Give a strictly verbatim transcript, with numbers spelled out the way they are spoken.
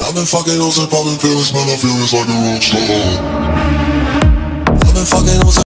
I've been fucking hoes and popping pills, man, I feel it's like a rock star. I've been fucking hoes.